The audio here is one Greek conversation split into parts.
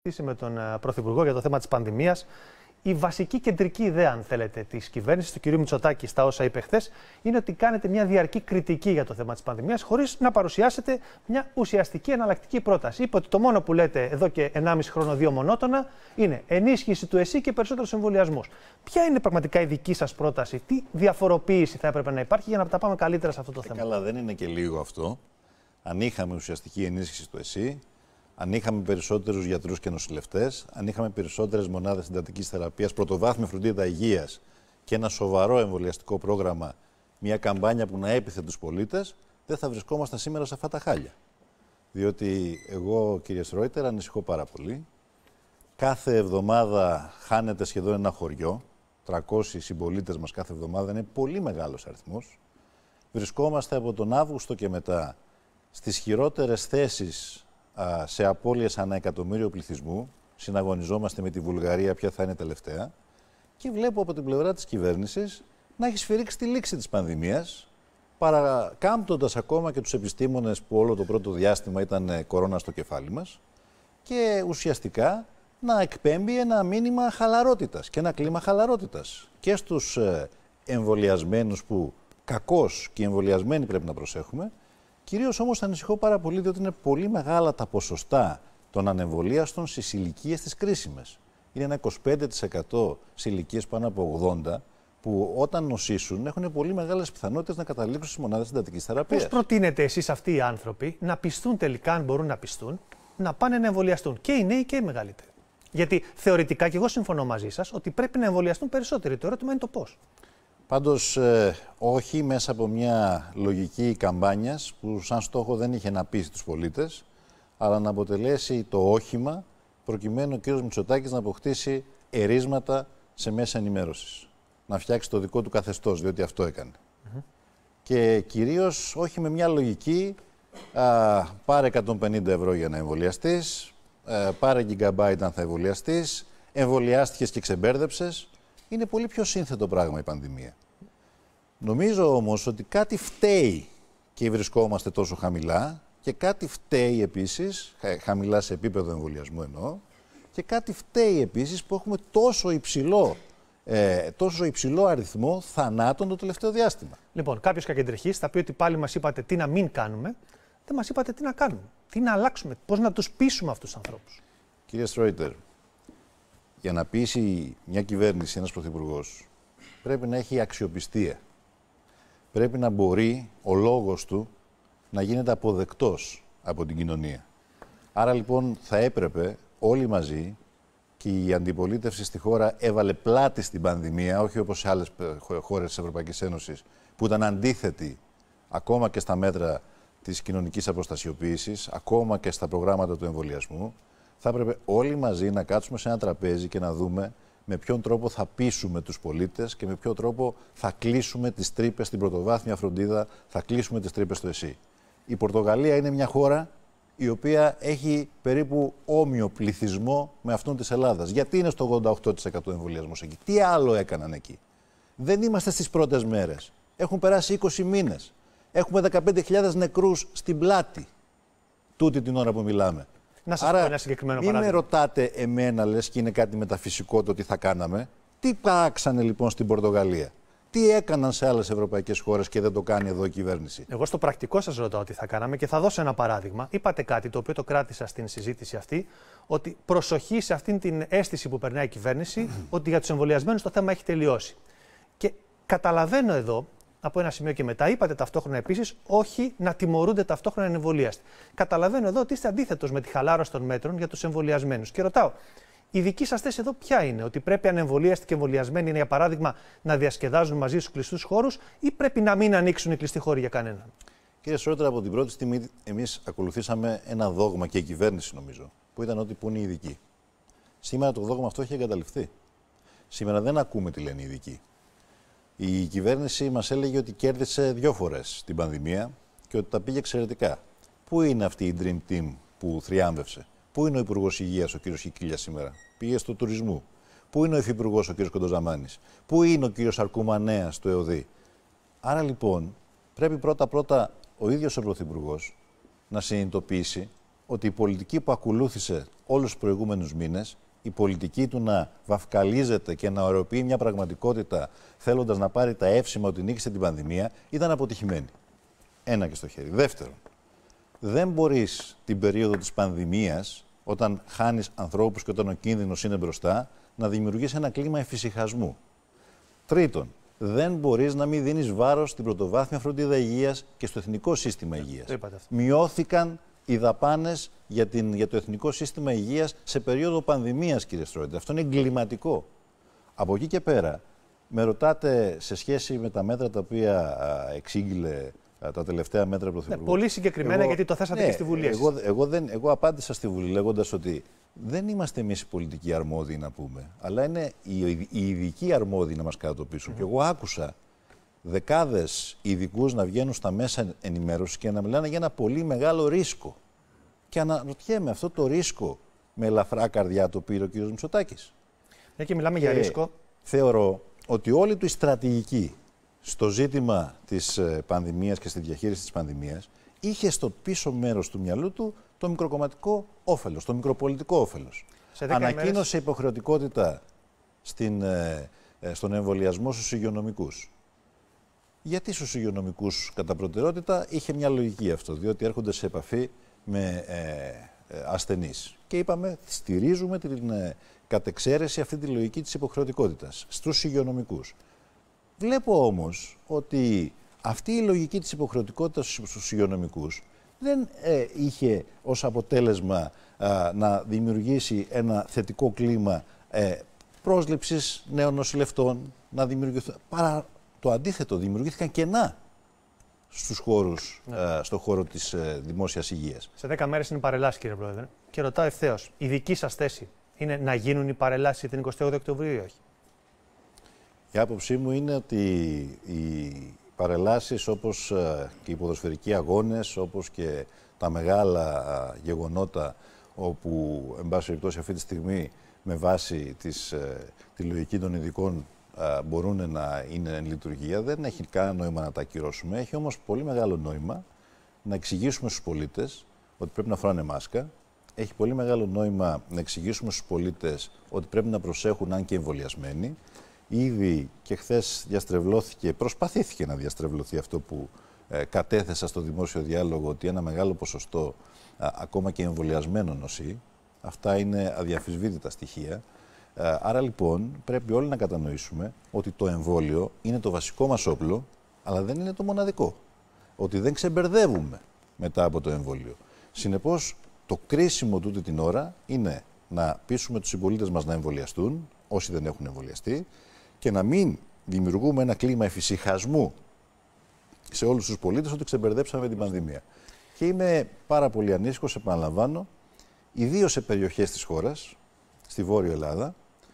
με τον Πρωθυπουργό για το θέμα της πανδημίας. Η βασική κεντρική ιδέα, αν θέλετε, της κυβέρνησης του κ. Μητσοτάκη στα όσα είπε χθες, είναι ότι κάνετε μια διαρκή κριτική για το θέμα της πανδημίας, χωρίς να παρουσιάσετε μια ουσιαστική εναλλακτική πρόταση. Είπε ότι το μόνο που λέτε εδώ και 1,5 χρόνο, 2 μονότονα, είναι ενίσχυση του ΕΣΥ και περισσότερους εμβολιασμούς. Ποια είναι πραγματικά η δική σας πρόταση, τι διαφοροποίηση θα έπρεπε να υπάρχει για να τα πάμε καλύτερα σε αυτό το θέμα? Καλά, δεν είναι και λίγο αυτό. Αν είχαμε ουσιαστική ενίσχυση του ΕΣΥ, αν είχαμε περισσότερους γιατρούς και νοσηλευτές, αν είχαμε περισσότερες μονάδες συντατικής θεραπείας, πρωτοβάθμια φροντίδα υγείας και ένα σοβαρό εμβολιαστικό πρόγραμμα, μια καμπάνια που να έπιθε τους πολίτες, δεν θα βρισκόμασταν σήμερα σε αυτά τα χάλια. Διότι εγώ, κύριε Σρόιτερ, ανησυχώ πάρα πολύ. Κάθε εβδομάδα χάνεται σχεδόν ένα χωριό. 300 συμπολίτες μας κάθε εβδομάδα, είναι πολύ μεγάλος αριθμός. Βρισκόμαστε από τον Αύγουστο και μετά στις χειρότερες θέσεις σε απώλειες ανά εκατομμύριο πληθυσμού. Συναγωνιζόμαστε με τη Βουλγαρία, ποια θα είναι τελευταία. Και βλέπω από την πλευρά της κυβέρνησης να έχει σφυρίξει τη λήξη της πανδημίας, παρακάμπτοντας ακόμα και τους επιστήμονες που όλο το πρώτο διάστημα ήταν κορώνα στο κεφάλι μας, και ουσιαστικά να εκπέμπει ένα μήνυμα χαλαρότητας και ένα κλίμα χαλαρότητας και στους εμβολιασμένους, που κακώς και οι εμβολιασμένοι πρέπει να προσέχουμε. Κυρίως όμως ανησυχώ πάρα πολύ, διότι είναι πολύ μεγάλα τα ποσοστά των ανεμβολίαστων στις ηλικίες τις κρίσιμες. Είναι ένα 25% σε ηλικίες πάνω από 80, που όταν νοσήσουν έχουν πολύ μεγάλες πιθανότητες να καταλήξουν στις μονάδες συντατικής θεραπείας. Πώς προτείνετε εσείς αυτοί οι άνθρωποι να πιστούν τελικά, αν μπορούν να πιστούν, να πάνε να εμβολιαστούν, και οι νέοι και οι μεγαλύτεροι? Γιατί θεωρητικά, και εγώ συμφωνώ μαζί σας, ότι πρέπει να εμβολιαστούν περισσότεροι. Το ερώτημα είναι το πώς. Πάντως, όχι μέσα από μια λογική καμπάνιας που σαν στόχο δεν είχε να πείσει τους πολίτες, αλλά να αποτελέσει το όχημα προκειμένου ο κ. Μητσοτάκης να αποκτήσει ερίσματα σε μέσα ενημέρωσης. Να φτιάξει το δικό του καθεστώς, διότι αυτό έκανε. Και κυρίως όχι με μια λογική πάρε 150 ευρώ για να εμβολιαστείς, πάρε gigabyte αν θα εμβολιαστείς, εμβολιάστηκες και ξεμπέρδεψες. Είναι πολύ πιο σύνθετο πράγμα η πανδημία. Νομίζω όμως ότι κάτι φταίει και βρισκόμαστε τόσο χαμηλά, και κάτι φταίει επίσης, χαμηλά σε επίπεδο εμβολιασμού εννοώ, και κάτι φταίει επίσης που έχουμε τόσο υψηλό αριθμό θανάτων το τελευταίο διάστημα. Λοιπόν, κάποιος κακεντρεχής θα πει ότι πάλι μας είπατε τι να μην κάνουμε, δεν μας είπατε τι να κάνουμε, τι να αλλάξουμε, πώς να τους πείσουμε αυτούς τους ανθρώπους. Κύριε Στρόιτερ, για να πείσει μια κυβέρνηση, ένας πρωθυπουργός, πρέπει να έχει αξιοπιστία. Πρέπει να μπορεί ο λόγος του να γίνεται αποδεκτός από την κοινωνία. Άρα λοιπόν θα έπρεπε όλοι μαζί, και η αντιπολίτευση στη χώρα έβαλε πλάτη στην πανδημία, όχι όπως σε άλλες χώρες της Ευρωπαϊκής Ένωσης που ήταν αντίθετοι ακόμα και στα μέτρα της κοινωνικής αποστασιοποίησης, ακόμα και στα προγράμματα του εμβολιασμού. Θα έπρεπε όλοι μαζί να κάτσουμε σε ένα τραπέζι και να δούμε με ποιον τρόπο θα πείσουμε τους πολίτες και με ποιον τρόπο θα κλείσουμε τις τρύπες στην πρωτοβάθμια φροντίδα, θα κλείσουμε τις τρύπες στο ΕΣΥ. Η Πορτογαλία είναι μια χώρα η οποία έχει περίπου όμοιο πληθυσμό με αυτόν της Ελλάδας. Γιατί είναι στο 88% εμβολιασμός εκεί? Τι άλλο έκαναν εκεί? Δεν είμαστε στις πρώτες μέρες. Έχουν περάσει 20 μήνες. Έχουμε 15.000 νεκρούς στην πλάτη τούτη την ώρα που μιλάμε. Να σας πω ένα συγκεκριμένο παράδειγμα. Μην με ρωτάτε εμένα, λες και είναι κάτι μεταφυσικό το τι θα κάναμε. Τι πράξανε λοιπόν στην Πορτογαλία? Τι έκαναν σε άλλες ευρωπαϊκές χώρες και δεν το κάνει εδώ η κυβέρνηση? Εγώ στο πρακτικό σας ρωτάω τι θα κάναμε και θα δώσω ένα παράδειγμα. Είπατε κάτι το οποίο το κράτησα στην συζήτηση αυτή, ότι προσοχή σε αυτήν την αίσθηση που περνάει η κυβέρνηση, ότι για τους εμβολιασμένους το θέμα έχει τελειώσει. Και καταλαβαίνω εδώ, από ένα σημείο και μετά, είπατε ταυτόχρονα επίσης, όχι να τιμωρούνται ταυτόχρονα οι εμβολίαστοι. Καταλαβαίνω εδώ ότι είστε αντίθετος με τη χαλάρωση των μέτρων για τους εμβολιασμένους. Και ρωτάω, η δική σας θέση εδώ ποια είναι? Ότι πρέπει ανεμβολίαστοι και εμβολιασμένοι, είναι για παράδειγμα, να διασκεδάζουν μαζί στους κλειστούς χώρους, ή πρέπει να μην ανοίξουν οι κλειστοί χώροι για κανέναν? Κύριε Σρόιτερ, από την πρώτη στιγμή εμείς ακολουθήσαμε ένα δόγμα, και η κυβέρνηση νομίζω, που ήταν ότι που είναι οι ειδικοί. Σήμερα το δόγμα αυτό έχει εγκαταλειφθεί. Σήμερα δεν ακούμε τι λένε οι ειδικοί. Η κυβέρνηση μας έλεγε ότι κέρδισε 2 φορές την πανδημία και ότι τα πήγε εξαιρετικά. Πού είναι αυτή η Dream Team που θριάμβευσε? Πού είναι ο Υπουργός Υγείας, ο κ. Κικίλια, σήμερα? Πήγε στο τουρισμού. Πού είναι ο Υφυπουργός, ο κ. Κοντοζαμάνης? Πού είναι ο κ. Αρκουμανέας, στο ΕΟΔΗ? Άρα λοιπόν πρέπει πρώτα-πρώτα ο ίδιος ο Πρωθυπουργός να συνειδητοποιήσει ότι η πολιτική που ακολούθησε όλους τους προηγούμενους μήνες, η πολιτική του να βαφκαλίζεται και να ωρεοποιεί μια πραγματικότητα θέλοντας να πάρει τα εύσημα ότι νίκησε την πανδημία, ήταν αποτυχημένη. Ένα και στο χέρι. Δεύτερον, δεν μπορείς την περίοδο της πανδημίας, όταν χάνεις ανθρώπους και όταν ο κίνδυνος είναι μπροστά, να δημιουργείς ένα κλίμα εφησυχασμού. Τρίτον, δεν μπορείς να μην δίνεις βάρος στην πρωτοβάθμια φροντίδα υγείας και στο εθνικό σύστημα υγείας. Μειώθηκαν οι δαπάνες για το εθνικό σύστημα υγείας σε περίοδο πανδημίας, κύριε Στρόιντερ. Αυτό είναι εγκληματικό. Από εκεί και πέρα, με ρωτάτε σε σχέση με τα μέτρα τα οποία εξήγηλε τα τελευταία μέτρα πρωθυπουργού. Πολύ συγκεκριμένα, γιατί το θέσατε και στη Βουλή. Εγώ απάντησα στη Βουλή λέγοντας ότι δεν είμαστε εμείς οι πολιτικοί αρμόδιοι να πούμε, αλλά είναι οι ειδικοί αρμόδιοι να μας κατατοπίσουν. Και εγώ άκουσα δεκάδες ειδικούς να βγαίνουν στα μέσα ενημέρωσης και να μιλάνε για ένα πολύ μεγάλο ρίσκο. Και αναρωτιέμαι, αυτό το ρίσκο με ελαφρά καρδιά το πήρε ο κ. Μητσοτάκης. Και μιλάμε για ρίσκο. Θεωρώ ότι όλη του η στρατηγική στο ζήτημα της πανδημίας και στη διαχείριση της πανδημίας είχε στο πίσω μέρος του μυαλού του το μικροκομματικό όφελος, το μικροπολιτικό όφελος. Ανακοίνωσε υποχρεωτικότητα στον εμβολιασμό στους υγειονομικούς. Γιατί στους υγειονομικούς κατά προτεραιότητα? Είχε μια λογική αυτό, διότι έρχονται σε επαφή με ασθενείς. Και είπαμε, στηρίζουμε την κατεξαίρεση αυτή τη λογική της υποχρεωτικότητας στους υγειονομικούς. Βλέπω όμως ότι αυτή η λογική της υποχρεωτικότητας στους υγειονομικούς δεν είχε ως αποτέλεσμα να δημιουργήσει ένα θετικό κλίμα πρόσληψης νέων νοσηλευτών, να δημιουργηθούν. Παρά το αντίθετο, δημιουργήθηκαν κενά στους χώρους, στον χώρο της δημόσιας υγείας. Σε 10 μέρες είναι παρελάσεις, κύριε Πρόεδρε. Και ρωτάω ευθέως, η δική σας θέση είναι να γίνουν οι παρελάσεις για την 28 Οκτωβρίου ή όχι? Η άποψή μου είναι ότι οι παρελάσεις, όπως και οι ποδοσφαιρικοί αγώνες, όπως και τα μεγάλα γεγονότα όπου, εν πάση περιπτώσει, αυτή τη στιγμή με βάση τη λογική των ειδικών μπορούν να είναι εν λειτουργία, δεν έχει κανένα νόημα να τα ακυρώσουμε. Έχει όμως πολύ μεγάλο νόημα να εξηγήσουμε στους πολίτες ότι πρέπει να φοράνε μάσκα. Έχει πολύ μεγάλο νόημα να εξηγήσουμε στους πολίτες ότι πρέπει να προσέχουν, αν και εμβολιασμένοι. Ήδη και χθες προσπαθήθηκε να διαστρεβλωθεί αυτό που κατέθεσα στο δημόσιο διάλογο, ότι ένα μεγάλο ποσοστό ακόμα και εμβολιασμένων νοσεί. Αυτά είναι αδιαφυσβήτητα στοιχεία. Άρα λοιπόν πρέπει όλοι να κατανοήσουμε ότι το εμβόλιο είναι το βασικό μας όπλο, αλλά δεν είναι το μοναδικό. Ότι δεν ξεμπερδεύουμε μετά από το εμβόλιο. Συνεπώς, το κρίσιμο τούτη την ώρα είναι να πείσουμε τους συμπολίτες μας να εμβολιαστούν, όσοι δεν έχουν εμβολιαστεί, και να μην δημιουργούμε ένα κλίμα εφησυχασμού σε όλους τους πολίτες ότι ξεμπερδέψαμε την πανδημία. Και είμαι πάρα πολύ ανήσυχος, επαναλαμβάνω, ιδίως σε περιοχές της χώρας, στη Βόρεια Ελλάδα,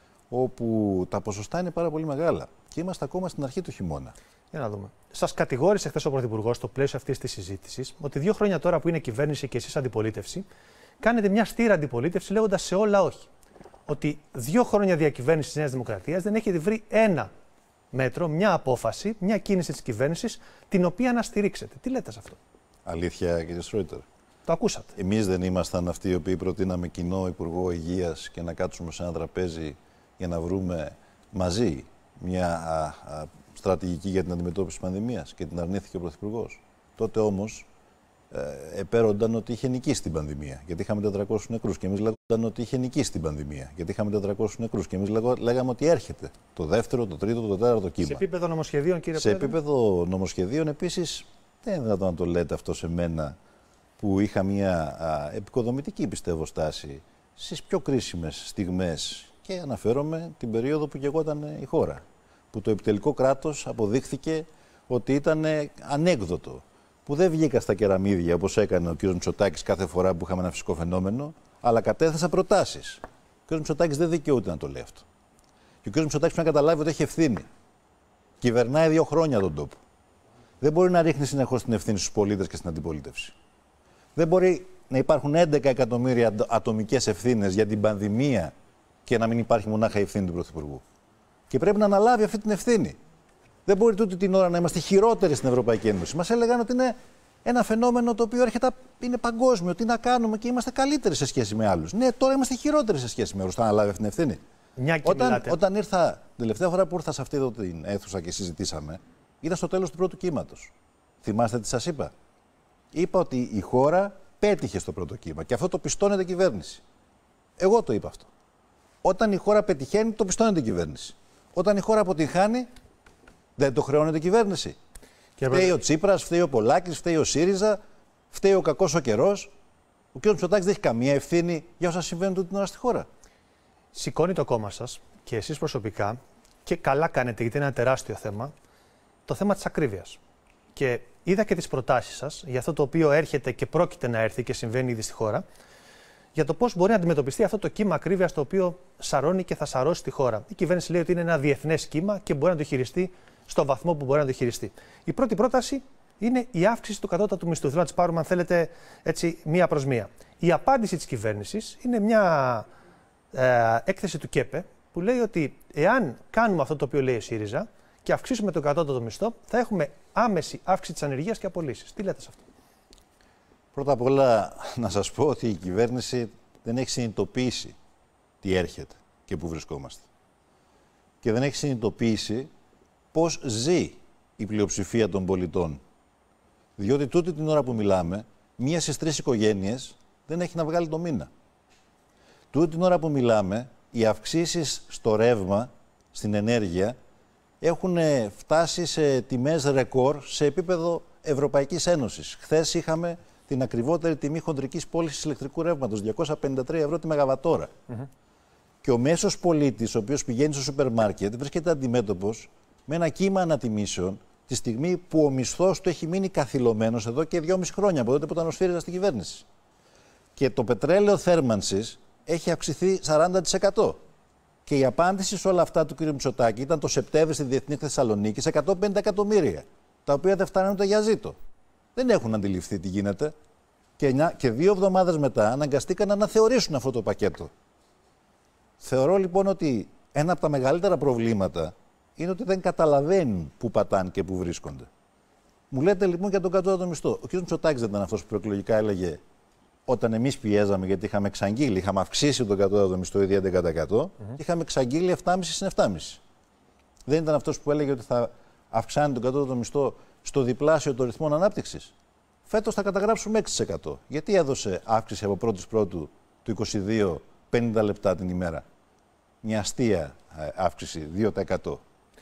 όπου τα ποσοστά είναι πάρα πολύ μεγάλα και είμαστε ακόμα στην αρχή του χειμώνα. Για να δούμε. Σας κατηγόρησε χθες ο Πρωθυπουργός στο πλαίσιο αυτής της συζήτησης ότι 2 χρόνια τώρα που είναι κυβέρνηση και εσείς αντιπολίτευση, κάνετε μια στήρα αντιπολίτευση λέγοντας σε όλα όχι. Ότι 2 χρόνια διακυβέρνηση της Νέας Δημοκρατίας δεν έχετε βρει ένα μέτρο, μια απόφαση, μια κίνηση της κυβέρνησης την οποία να στηρίξετε. Τι λέτε σε αυτό? Αλήθεια, κύριε Στρόιντερ? Το ακούσατε. Εμείς δεν ήμασταν αυτοί οι οποίοι προτείναμε κοινό Υπουργό Υγείας και να κάτσουμε σε ένα τραπέζι για να βρούμε μαζί μια στρατηγική για την αντιμετώπιση της πανδημίας και την αρνήθηκε ο Πρωθυπουργός? Τότε όμως επέρονταν ότι είχε νικήσει την πανδημία, γιατί είχαμε 400 νεκρούς. Και εμείς λέγονταν ότι είχε νικήσει την πανδημία, γιατί είχαμε 400 νεκρούς. Και εμείς λέγαμε ότι έρχεται το δεύτερο, το τρίτο, το τέταρτο κύμα. Σε επίπεδο νομοσχεδίων, κύριε Πρόεδρε? Σε επίπεδο νομοσχεδίων, επίσης, δεν είναι δυνατόν να το λέτε αυτό σε μένα, που είχα μια επικοδομητική, πιστεύω, στάση στις πιο κρίσιμες στιγμές. Και αναφέρομαι την περίοδο που γεγόταν η χώρα, που το επιτελικό κράτος αποδείχθηκε ότι ήταν ανέκδοτο, που δεν βγήκα στα κεραμίδια όπως έκανε ο κ. Μητσοτάκης κάθε φορά που είχαμε ένα φυσικό φαινόμενο, αλλά κατέθεσα προτάσεις. Ο κ. Μητσοτάκης δεν δικαιούται να το λέει αυτό. Και ο κ. Μητσοτάκης πρέπει να καταλάβει ότι έχει ευθύνη. Κυβερνάει 2 χρόνια τον τόπο. Δεν μπορεί να ρίχνει συνεχώς την ευθύνη στους πολίτες και στην αντιπολίτευση. Δεν μπορεί να υπάρχουν 11 εκατομμύρια ατομικές ευθύνες για την πανδημία και να μην υπάρχει μονάχα η ευθύνη του Πρωθυπουργού. Και πρέπει να αναλάβει αυτή την ευθύνη. Δεν μπορεί τούτη την ώρα να είμαστε χειρότεροι στην Ευρωπαϊκή Ένωση. Μας έλεγαν ότι είναι ένα φαινόμενο το οποίο είναι παγκόσμιο. Τι να κάνουμε και είμαστε καλύτεροι σε σχέση με άλλους. Ναι, τώρα είμαστε χειρότεροι σε σχέση με άλλους. Θα αναλάβει αυτή την ευθύνη. Όταν ήρθα, την τελευταία φορά που ήρθα σε αυτή εδώ την αίθουσα και συζητήσαμε, ήταν στο τέλος του πρώτου κύματος. Θυμάστε τι σας είπα? Είπα ότι η χώρα πέτυχε στο πρώτο κύμα και αυτό το πιστώνεται η κυβέρνηση. Εγώ το είπα αυτό. Όταν η χώρα πετυχαίνει, το πιστώνεται η κυβέρνηση. Όταν η χώρα αποτυγχάνει, δεν το χρεώνεται η κυβέρνηση. Φταίει ο Τσίπρας, φταίει ο Πολάκης, φταίει ο ΣΥΡΙΖΑ, φταίει ο κακός ο καιρός. Ο κ. Μητσοτάκης δεν έχει καμία ευθύνη για όσα συμβαίνουν τούτη την ώρα στη χώρα. Σηκώνει το κόμμα σας και εσείς προσωπικά, και καλά κάνετε γιατί είναι ένα τεράστιο θέμα, το θέμα της ακρίβειας. Και είδα και τις προτάσεις σας για αυτό το οποίο έρχεται και πρόκειται να έρθει και συμβαίνει ήδη στη χώρα, για το πώς μπορεί να αντιμετωπιστεί αυτό το κύμα ακρίβειας το οποίο σαρώνει και θα σαρώσει τη χώρα. Η κυβέρνηση λέει ότι είναι ένα διεθνές κύμα και μπορεί να το χειριστεί στο βαθμό που μπορεί να το χειριστεί. Η πρώτη πρόταση είναι η αύξηση του κατώτατου μισθού. Θέλω να τις πάρουμε, αν θέλετε, έτσι, μία προς μία. Η απάντηση της κυβέρνησης είναι μια έκθεση του ΚΕΠΕ που λέει ότι εάν κάνουμε αυτό το οποίο λέει η ΣΥΡΙΖΑ και αυξήσουμε τον κατώτατο μισθό, θα έχουμε άμεση αύξηση της ανεργίας και απολύσεις. Τι λέτε σε αυτό? Πρώτα απ' όλα να σας πω ότι η κυβέρνηση δεν έχει συνειδητοποιήσει τι έρχεται και πού βρισκόμαστε. Και δεν έχει συνειδητοποιήσει πώς ζει η πλειοψηφία των πολιτών. Διότι τούτη την ώρα που μιλάμε, 1 στις 3 οικογένειες δεν έχει να βγάλει το μήνα. Τούτη την ώρα που μιλάμε, οι αυξήσεις στο ρεύμα, στην ενέργεια, έχουν φτάσει σε τιμές ρεκόρ σε επίπεδο Ευρωπαϊκής Ένωσης. Χθες είχαμε την ακριβότερη τιμή χοντρικής πώλησης ηλεκτρικού ρεύματος, 253 ευρώ τη μεγαβατόρα. Και ο μέσος πολίτης, ο οποίος πηγαίνει στο σούπερ μάρκετ, βρίσκεται αντιμέτωπος με ένα κύμα ανατιμήσεων τη στιγμή που ο μισθός του έχει μείνει καθυλωμένος εδώ και 2,5 χρόνια από τότε που ήταν ο ΣΥΡΙΖΑ στην κυβέρνηση. Και το πετρέλαιο θέρμανσης έχει αυξηθεί 40%. Και η απάντηση σε όλα αυτά του κ. Μητσοτάκη ήταν το Σεπτέμβρη στη Διεθνή Θεσσαλονίκη σε 150 εκατομμύρια, τα οποία δεν φτάνουν ούτε για ζήτο. Δεν έχουν αντιληφθεί τι γίνεται. Και 2 εβδομάδες μετά αναγκαστήκαν να αναθεωρήσουν αυτό το πακέτο. Θεωρώ λοιπόν ότι ένα από τα μεγαλύτερα προβλήματα είναι ότι δεν καταλαβαίνουν πού πατάνε και πού βρίσκονται. Μου λέτε λοιπόν για τον κατώτατο μισθό. Ο κ. Μητσοτάκης δεν ήταν αυτός που προεκλογικά έλεγε, όταν εμείς πιέζαμε, γιατί είχαμε εξαγγείλει, είχαμε αυξήσει τον κατώτατο μισθό ήδη 11%, είχαμε εξαγγείλει 7,5 συν 7,5. Δεν ήταν αυτός που έλεγε ότι θα αυξάνει τον κατώτατο μισθό στο διπλάσιο των ρυθμών ανάπτυξης? Φέτος θα καταγράψουμε 6%. Γιατί έδωσε αύξηση από 1η Πρώτου του 22 50 λεπτά την ημέρα? Μια αστεία αύξηση, 2%.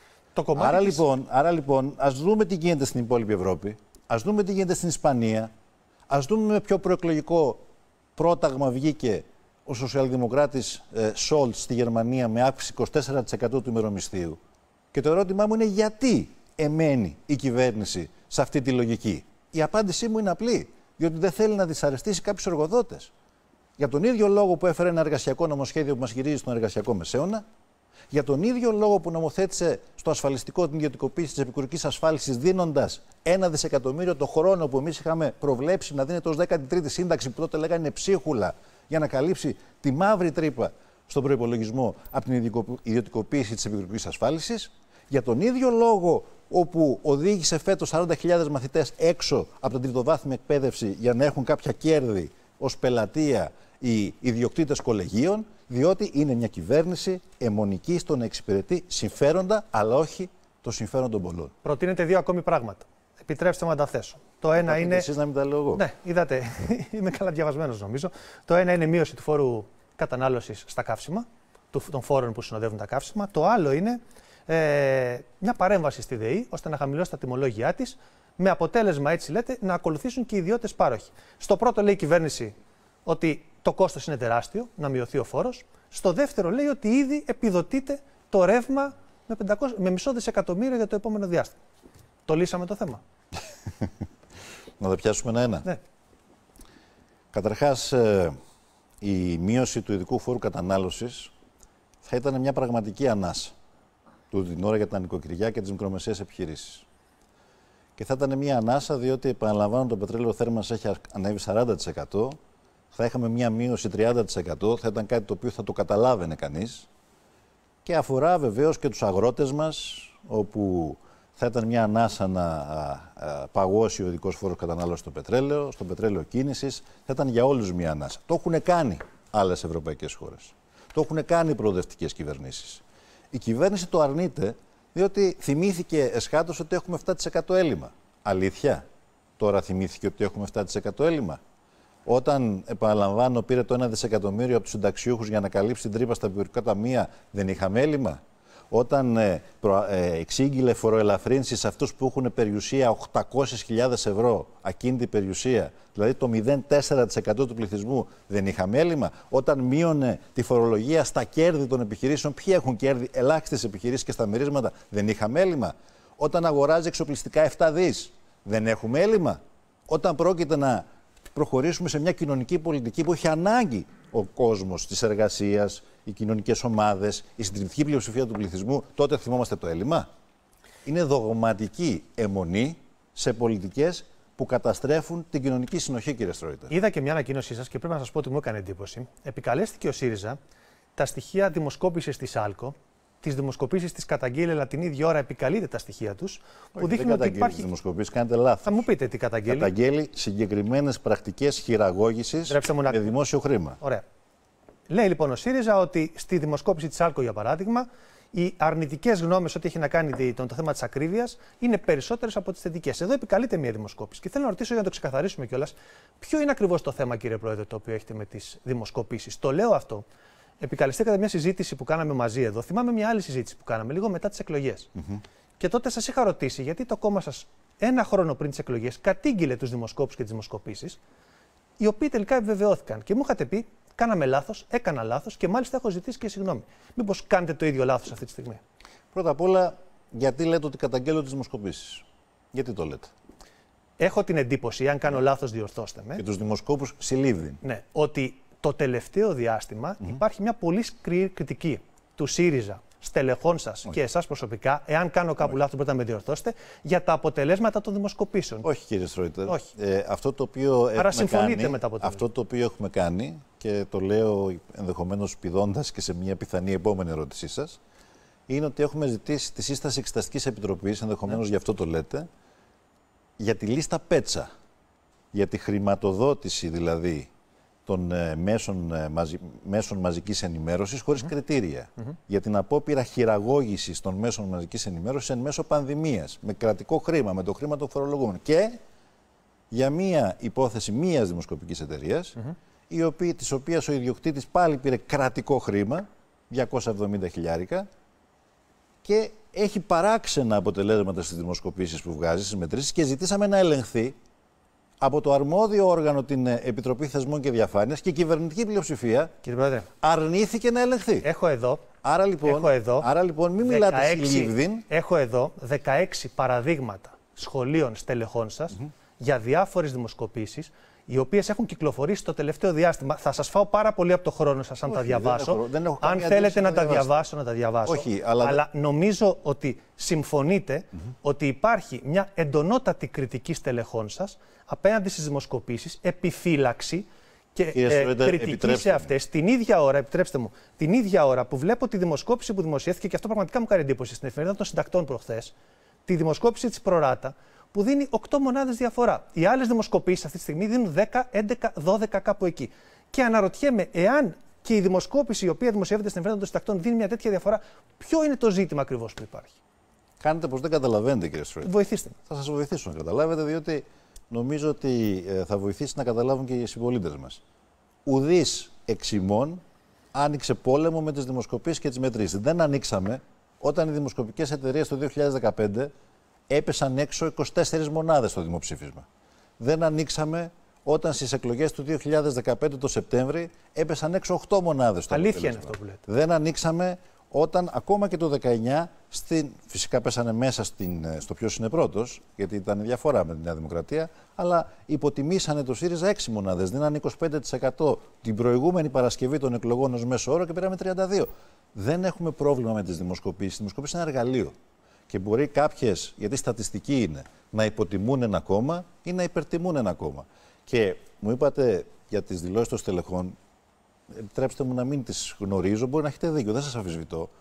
Άρα λοιπόν, ας δούμε τι γίνεται στην υπόλοιπη Ευρώπη, ας δούμε τι γίνεται στην Ισπανία, ας δούμε με ποιο προεκλογικό πρόταγμα βγήκε ο σοσιαλδημοκράτης Σόλτς στη Γερμανία με αύξηση 24% του ημερομισθίου. Και το ερώτημά μου είναι γιατί εμένει η κυβέρνηση σε αυτή τη λογική? Η απάντησή μου είναι απλή, διότι δεν θέλει να δυσαρεστήσει κάποιους εργοδότες. Για τον ίδιο λόγο που έφερε ένα εργασιακό νομοσχέδιο που μας γυρίζει στον εργασιακό μεσαίωνα, για τον ίδιο λόγο που νομοθέτησε στο ασφαλιστικό την ιδιωτικοποίηση της επικουρικής ασφάλισης, δίνοντας 1 δισεκατομμύριο το χρόνο που εμείς είχαμε προβλέψει να δίνεται ως 13η σύνταξη, που τότε λέγανε ψίχουλα, για να καλύψει τη μαύρη τρύπα στον προϋπολογισμό από την ιδιωτικοποίηση της επικουρικής ασφάλισης. Για τον ίδιο λόγο όπου οδήγησε φέτος 40.000 μαθητές έξω από την τριτοβάθμια εκπαίδευση για να έχουν κάποια κέρδη ως πελατεία οι ιδιοκτήτες κολεγίων, διότι είναι μια κυβέρνηση αιμονική στο να εξυπηρετεί συμφέροντα, αλλά όχι το συμφέρον των πολλών. Προτείνετε 2 ακόμη πράγματα. Επιτρέψτε μου να τα θέσω. Το ένα είναι. Εσείς να μην τα λέω εγώ. Ναι, είδατε, είμαι καλά διαβασμένος νομίζω. Το ένα είναι μείωση του φόρου κατανάλωσης στα καύσιμα, των φόρων που συνοδεύουν τα καύσιμα. Το άλλο είναι μια παρέμβαση στη ΔΕΗ ώστε να χαμηλώσει τα τιμολόγια της, με αποτέλεσμα, έτσι λέτε, να ακολουθήσουν και οι ιδιώτες πάροχοι. Στο πρώτο λέει η κυβέρνηση ότι το κόστος είναι τεράστιο, να μειωθεί ο φόρος. Στο δεύτερο λέει ότι ήδη επιδοτείται το ρεύμα με μισό δισεκατομμύριο για το επόμενο διάστημα. Το λύσαμε το θέμα? Να τα πιάσουμε ένα-ένα. Ναι. Καταρχάς, η μείωση του ειδικού φόρου κατανάλωσης θα ήταν μια πραγματική ανάσα του την ώρα για τα νοικοκυριά και τις μικρομεσαίες επιχειρήσεις. Και θα ήταν μια ανάσα διότι, επαναλαμβάνω, το πετρέλαιο θέρμανσης έχει ανέβει 40%. Θα είχαμε μια μείωση 30%, θα ήταν κάτι το οποίο θα το καταλάβαινε κανείς. Και αφορά βεβαίως και τους αγρότες μας, όπου θα ήταν μια ανάσα να παγώσει ο ειδικός φόρος κατανάλωσης στο πετρέλαιο κίνησης, θα ήταν για όλους μια ανάσα. Το έχουν κάνει άλλες ευρωπαϊκές χώρες. Το έχουν κάνει προοδευτικές κυβερνήσεις. Η κυβέρνηση το αρνείται, διότι θυμήθηκε εσχάτως ότι έχουμε 7% έλλειμμα. Αλήθεια, τώρα θυμήθηκε ότι έχουμε 7% έλλειμμα. Όταν, επαναλαμβάνω, πήρε το 1 δισεκατομμύριο από τους συνταξιούχους για να καλύψει την τρύπα στα βιωτικά ταμεία, δεν είχαμε έλλειμμα. Όταν εξήγηλε φοροελαφρύνσεις σε αυτούς που έχουν περιουσία 800.000 ευρώ ακίνητη περιουσία, δηλαδή το 0,4% του πληθυσμού, δεν είχαμε έλλειμμα. Όταν μείωνε τη φορολογία στα κέρδη των επιχειρήσεων, ποιοι έχουν κέρδη, ελάχιστες επιχειρήσεις και στα μερίσματα, δεν είχαμε έλλειμμα. Όταν αγοράζει εξοπλιστικά 7 δις, δεν έχουμε έλλειμμα. Όταν πρόκειται να προχωρήσουμε σε μια κοινωνική πολιτική που έχει ανάγκη ο κόσμος της εργασίας, οι κοινωνικές ομάδες, η συντριπτική πλειοψηφία του πληθυσμού, τότε θυμόμαστε το έλλειμμα. Είναι δογματική αιμονή σε πολιτικές που καταστρέφουν την κοινωνική συνοχή, κύριε Στρόιτερ. Είδα και μια ανακοίνωσή σας και πρέπει να σας πω ότι μου έκανε εντύπωση. Επικαλέστηκε ο ΣΥΡΙΖΑ τα στοιχεία δημοσκόπησης της ΑΛΚΟ. Τις δημοσκοπήσεις της καταγγείλει, αλλά την ίδια ώρα επικαλείται τα στοιχεία τους. Που δείχνει ότι υπάρχει. Τις δημοσκοπήσεις κάνετε λάθος. Θα μου πείτε τι καταγγέλει. Καταγγέλει συγκεκριμένες πρακτικές χειραγώγησης με δημόσιο χρήμα. Ωραία. Λέει λοιπόν ο ΣΥΡΙΖΑ ότι στη δημοσκόπηση της ΑΛΚΟ, για παράδειγμα, οι αρνητικές γνώμες ό,τι έχει να κάνει το θέμα της ακρίβειας είναι περισσότερες από τις θετικές. Εδώ επικαλείται μια δημοσκόπηση. Και θέλω να ρωτήσω, για να το ξεκαθαρίσουμε κιόλας, ποιο είναι ακριβώς το θέμα, κύριε Πρόεδρε, το οποίο έχετε με τις δημοσκοπήσεις. Το λέω αυτό. Επικαλεστήκατε μια συζήτηση που κάναμε μαζί εδώ. Θυμάμαι μια άλλη συζήτηση που κάναμε λίγο μετά τις εκλογές. Και τότε σας είχα ρωτήσει γιατί το κόμμα σας ένα χρόνο πριν τις εκλογές κατήγγειλε τους δημοσκόπους και τις δημοσκοπήσεις, οι οποίοι τελικά επιβεβαιώθηκαν. Και μου είχατε πει, κάναμε λάθος, έκανα λάθος και μάλιστα έχω ζητήσει και συγγνώμη. Μήπως κάνετε το ίδιο λάθος αυτή τη στιγμή? Πρώτα απ' όλα, γιατί λέτε ότι καταγγέλλω τις δημοσκοπήσεις? Γιατί το λέτε? Έχω την εντύπωση, αν κάνω λάθος, διορθώστε με. Και τους δημοσκόπους συλλήβδιν. Ναι, ότι το τελευταίο διάστημα υπάρχει μια πολύ σκληρή κριτική του ΣΥΡΙΖΑ, στελεχών σας και εσάς προσωπικά, εάν κάνω κάπου λάθος μπορείτε να με διορθώσετε, για τα αποτελέσματα των δημοσκοπήσεων. Όχι, κύριε Στρόιτερ. Αυτό το οποίο έχουμε κάνει, και το λέω ενδεχομένως πηδώντας και σε μια πιθανή επόμενη ερώτησή σας, είναι ότι έχουμε ζητήσει τη σύσταση Εξεταστικής Επιτροπής, ενδεχομένως γι' αυτό το λέτε, για τη λίστα Πέτσα. Για τη χρηματοδότηση δηλαδή των μέσων μαζικής ενημέρωσης χωρίς κριτήρια. Για την απόπειρα χειραγώγησης των μέσων μαζικής ενημέρωσης εν μέσω πανδημίας, με κρατικό χρήμα, με το χρήμα των φορολογούμενων. Και για μία υπόθεση μίας δημοσκοπικής εταιρείας, της οποίας ο ιδιοκτήτης πάλι πήρε κρατικό χρήμα, 270 χιλιάρικα, και έχει παράξενα αποτελέσματα στις δημοσκοπήσεις που βγάζει, στις μετρήσεις, και ζητήσαμε να ελεγχθεί από το αρμόδιο όργανο, την Επιτροπή Θεσμών και Διαφάνειας, και η κυβερνητική πλειοψηφία αρνήθηκε να ελεγχθεί. Άρα λοιπόν, μην μιλάτε συλλήβδιν. Έχω εδώ 16 παραδείγματα σχολείων στελεχών σας για διάφορες δημοσκοπήσεις, οι οποίες έχουν κυκλοφορήσει το τελευταίο διάστημα. Θα σας φάω πάρα πολύ από το χρόνο σας αν τα διαβάσω. Αν θέλετε να τα διαβάσω, να τα διαβάσω. Όχι, αλλά νομίζω ότι συμφωνείτε ότι υπάρχει μια εντονότατη κριτική στελεχών σας απέναντι στις δημοσκοπήσεις, επιφύλαξη και κριτική σε αυτές. Την ίδια ώρα, επιτρέψτε μου, την ίδια ώρα που βλέπω τη δημοσκόπηση που δημοσιεύθηκε, και αυτό πραγματικά μου κάνει εντύπωση, στην Εφημερίδα των Συντακτών προχθές, τη δημοσκόπηση της Προράτα, που δίνει 8 μονάδες διαφορά. Οι άλλες δημοσκοπήσεις αυτή τη στιγμή δίνουν 10, 11, 12, κάπου εκεί. Και αναρωτιέμαι, εάν και η δημοσκόπηση η οποία δημοσιεύεται στην Εφημερίδα των Συντακτών δίνει μια τέτοια διαφορά, ποιο είναι το ζήτημα ακριβώς που υπάρχει? Κάνετε πως δεν καταλαβαίνετε, κύριε Στρόιτερ. Βοηθήστε με. Θα σας βοηθήσω να καταλάβετε, διότι νομίζω ότι θα βοηθήσει να καταλάβουν και οι συμπολίτες μας. Ουδής εξ ημών άνοιξε πόλεμο με τις δημοσκοπήσεις και τις μετρήσεις. Δεν ανοίξαμε όταν οι δημοσκοπικές εταιρείες το 2015 έπεσαν έξω 24 μονάδες στο δημοψήφισμα. Δεν ανοίξαμε όταν στις εκλογές του 2015 το Σεπτέμβρη έπεσαν έξω 8 μονάδες στο Αλήθεια είναι αυτό που λέτε. Δεν ανοίξαμε όταν ακόμα και το 19, φυσικά πέσανε μέσα στο ποιος είναι πρώτος, γιατί ήταν διαφορά με τη Νέα Δημοκρατία, αλλά υποτιμήσανε το ΣΥΡΙΖΑ 6 μονάδες. Δίνανε 25% την προηγούμενη Παρασκευή των εκλογών ως μέσο όρο και πήραμε 32%. Δεν έχουμε πρόβλημα με τις δημοσκοπήσεις. Οι δημοσκοπήσεις είναι εργαλείο. Και μπορεί κάποιες, γιατί στατιστική είναι, να υποτιμούν ένα κόμμα ή να υπερτιμούν ένα κόμμα. Και μου είπατε για τις δηλώσεις των στελεχών, επιτρέψτε μου να μην τις γνωρίζω, μπορεί να έχετε δίκιο, δεν σας αμφισβητώ.